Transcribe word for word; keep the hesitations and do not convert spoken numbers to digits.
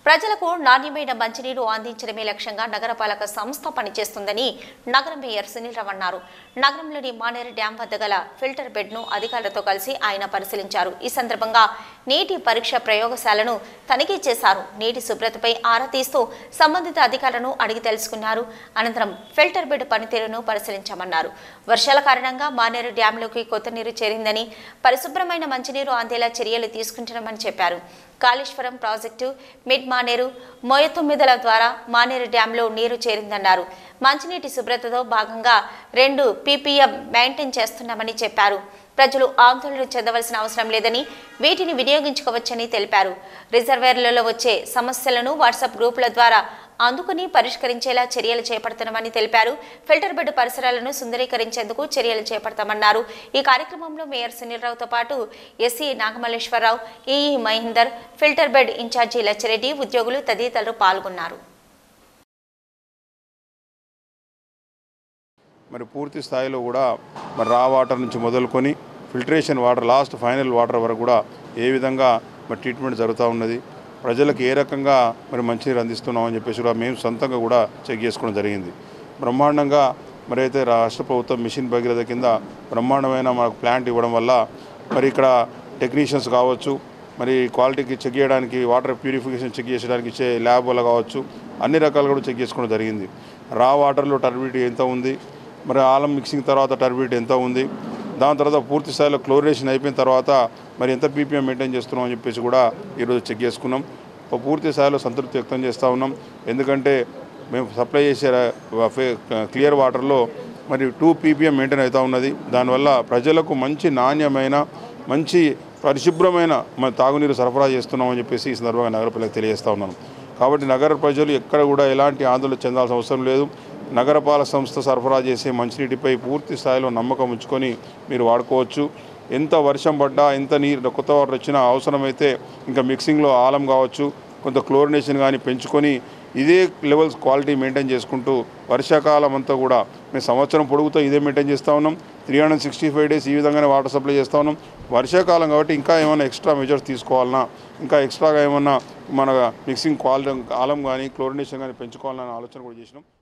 ప్రజలకు నాణ్యమైన మంచినీరు అందించడమే లక్ష్యంగా నగరపాలక సంస్థ పనిచేస్తుందని నగర మేయర్ సునీల్ రావు అన్నారు. నగరంలోని మానేరు డ్యాం వద్ద గల ఫిల్టర్ బెడ్ ను అధికారులతో కలిసి ఆయన పరిశీలించారు. ఈ సందర్భంగా నీటి పరీక్ష ప్రయోగశాలను తనిఖీ చేశారు. నీటి శుభ్రతపై ఆరా తీస్తూ సంబంధిత అధికారులను అడిగి తెలుసుకున్నారు. అనంతరం ఫిల్టర్ బెడ్ పనితీరును పరిశీలించామన్నారు. వర్షాల కారణంగా మానేరు డ్యాంలోకి కొత్త నీరు చేరిందని, పరిశుభ్రమైన మంచినీరు అందేలా చర్యలు తీసుకుంటున్నామని చెప్పారు. కాళేశ్వరం ప్రాజెక్టు మిడ్ మానేరు మోయతొమ్మిదల ద్వారా మానేరు డ్యాంలో నీరు చేరిందన్నారు. మంచినీటి శుభ్రతతో భాగంగా రెండు పీపీఎం మెయింటైన్ చేస్తున్నామని చెప్పారు. ప్రజలు ఆందోళన చెందవలసిన అవసరం లేదని, వీటిని వినియోగించుకోవచ్చని తెలిపారు. రిజర్వేర్లలో వచ్చే సమస్యలను వాట్సాప్ గ్రూపుల ద్వారా అందుకుని పరిష్కరించేలా చర్యలు చేపడుతున్నామని తెలిపారు. ఫిల్టర్ బెడ్ పరిసరాలను సుందరీకరించేందుకు చర్యలు చేపడతామన్నారు. ఈ కార్యక్రమంలో మేయర్ సునీల్ రావుతో పాటు SE Nagamalleswararao, EE Mahender, filter bed incharge Lachireddy, ఉద్యోగులు తదితరులు పాల్గొన్నారు. మరి పూర్తి స్థాయిలో కూడా మరి రా వాటర్ నుంచి మొదలుకొని filtration water last final water వరకు కూడా ఏ విధంగా మరి ట్రీట్మెంట్ జరుగుతూ ఉన్నది, ప్రజలకు ఏ రకంగా మరి మంచినీరు అందిస్తున్నామని చెప్పేసి కూడా మేము సొంతంగా కూడా చెక్ చేసుకోవడం జరిగింది. బ్రహ్మాండంగా మరి అయితే రాష్ట్ర ప్రభుత్వం మిషన్ భగీరథ కింద బ్రహ్మాండమైన మనకు ప్లాంట్ ఇవ్వడం వల్ల మరి ఇక్కడ టెక్నీషియన్స్ కావచ్చు, మరి క్వాలిటీకి చెక్ చేయడానికి, వాటర్ ప్యూరిఫికేషన్ చెక్ చేయడానికి ఇచ్చే ల్యాబ్ వల్ల కావచ్చు, అన్ని రకాలుగా కూడా చెక్ చేసుకోవడం జరిగింది. రా వాటర్లో టర్బిడిటీ ఎంత ఉంది, మరి ఆలం మిక్సింగ్ తర్వాత టర్బిడిటీ ఎంత ఉంది, దాని తర్వాత పూర్తి స్థాయిలో క్లోరినేషన్ అయిపోయిన తర్వాత మరి ఎంత పీపీఎం మెయింటైన్ చేస్తున్నాం అని చెప్పేసి కూడా ఈరోజు చెక్ చేసుకున్నాం. పూర్తి స్థాయిలో సంతృప్తి వ్యక్తం చేస్తూ ఉన్నాం. ఎందుకంటే మేము సప్లై చేసే క్లియర్ వాటర్లో మరి టూ పీపీఎం మెయింటైన్ అవుతూ ఉన్నది. దానివల్ల ప్రజలకు మంచి నాణ్యమైన, మంచి పరిశుభ్రమైన మన తాగునీరు సరఫరా చేస్తున్నామని చెప్పేసి ఈ సందర్భంగా నగర ప్రజలకు తెలియజేస్తూ ఉన్నాను. కాబట్టి నగర ప్రజలు ఎక్కడ కూడా ఎలాంటి ఆందోళన చెందాల్సిన అవసరం లేదు. నగరపాలక సంస్థ సరఫరా చేసే మంచినీటిపై పూర్తి స్థాయిలో నమ్మకం ఉంచుకొని మీరు వాడుకోవచ్చు. ఎంత వర్షం పడ్డా, ఎంత నీరు కొత్త వాటర్ వచ్చినా అవసరమైతే ఇంకా మిక్సింగ్లో ఆలం కావచ్చు, కొంత క్లోరినేషన్ కానీ పెంచుకొని ఇదే లెవెల్స్ క్వాలిటీ మెయింటైన్ చేసుకుంటూ వర్షాకాలం అంతా కూడా మేము సంవత్సరం పొడుగుతో ఇదే మెయింటైన్ చేస్తూ ఉన్నాం. Three hundred sixty five days ఈ విధంగానే వాటర్ సప్లై చేస్తూ ఉన్నాం. వర్షాకాలం కాబట్టి ఇంకా ఏమైనా ఎక్స్ట్రా మెజర్స్ తీసుకోవాలన్నా, ఇంకా ఎక్స్ట్రాగా ఏమన్నా మన మిక్సింగ్ క్వాలిటీ ఆలం కానీ క్లోరినేషన్ కానీ పెంచుకోవాలన్న ఆలోచన కూడా చేసినాం.